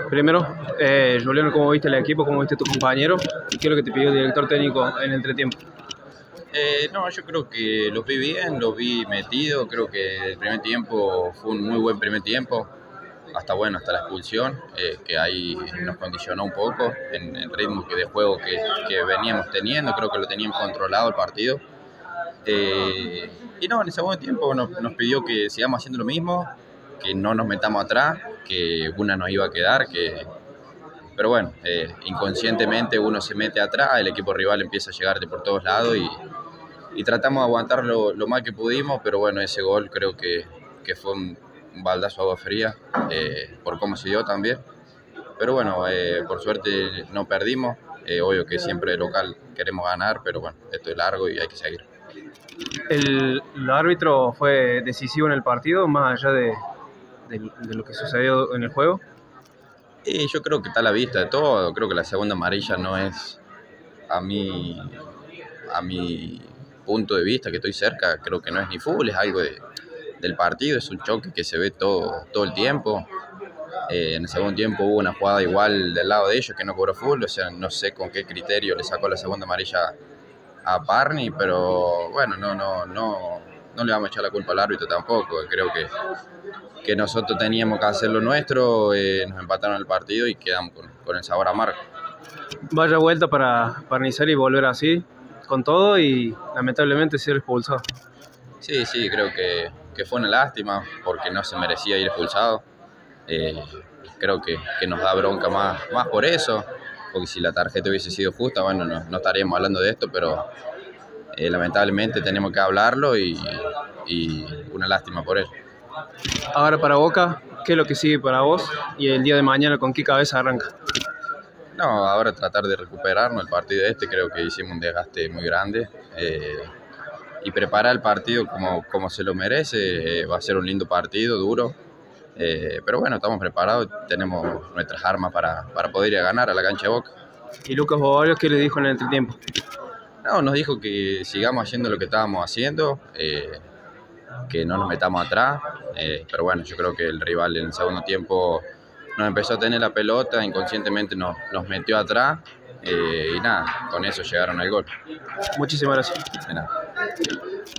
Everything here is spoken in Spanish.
Primero, Juliano, ¿cómo viste el equipo? ¿Cómo viste tu compañero? ¿Y qué es lo que te pidió el director técnico en el entretiempo? No, yo creo que los vi bien, los vi metidos. Creo que el primer tiempo fue un muy buen primer tiempo, hasta la expulsión, que ahí nos condicionó un poco en el ritmo de juego que veníamos teniendo. Creo que lo teníamos controlado el partido. Y no, en el segundo tiempo nos pidió que sigamos haciendo lo mismo, que no nos metamos atrás, que una nos iba a quedar, pero bueno, inconscientemente uno se mete atrás, el equipo rival empieza a llegarte por todos lados y tratamos de aguantar lo más que pudimos, pero bueno, ese gol creo que fue un baldazo de agua fría, por cómo se dio también. Pero bueno, por suerte no perdimos. Obvio que siempre de local queremos ganar, pero bueno, esto es largo y hay que seguir. ¿El árbitro fue decisivo en el partido, más allá de lo que sucedió en el juego? Y yo creo que está a la vista de todo. Creo que la segunda amarilla no es, a mi punto de vista, que estoy cerca, creo que no es ni fútbol, es algo del partido, es un choque que se ve todo el tiempo. En el segundo tiempo hubo una jugada igual del lado de ellos que no cobró fútbol, o sea, no sé con qué criterio le sacó la segunda amarilla a Parni, pero bueno, no le vamos a echar la culpa al árbitro tampoco. Creo que nosotros teníamos que hacer lo nuestro, nos empataron el partido y quedamos con el sabor amargo. Vaya vuelta para Nizar y volver así, con todo y lamentablemente ser expulsado. Sí, creo que fue una lástima porque no se merecía ir expulsado. Creo que nos da bronca más por eso, porque si la tarjeta hubiese sido justa, bueno, no estaríamos hablando de esto, pero lamentablemente tenemos que hablarlo y una lástima por él. Ahora para Boca, ¿qué es lo que sigue para vos? Y el día de mañana, ¿con qué cabeza arranca? No, ahora tratar de recuperarnos el partido creo que hicimos un desgaste muy grande, y preparar el partido como se lo merece. Va a ser un lindo partido, duro, pero bueno, estamos preparados, tenemos nuestras armas para poder ir a ganar a la cancha de Boca. ¿Y Lucas Bobaglio qué le dijo en el entretiempo? No, nos dijo que sigamos haciendo lo que estábamos haciendo, que no nos metamos atrás, pero bueno, yo creo que el rival en el segundo tiempo nos empezó a tener la pelota, inconscientemente nos metió atrás, y nada, con eso llegaron al gol. Muchísimas gracias. De nada.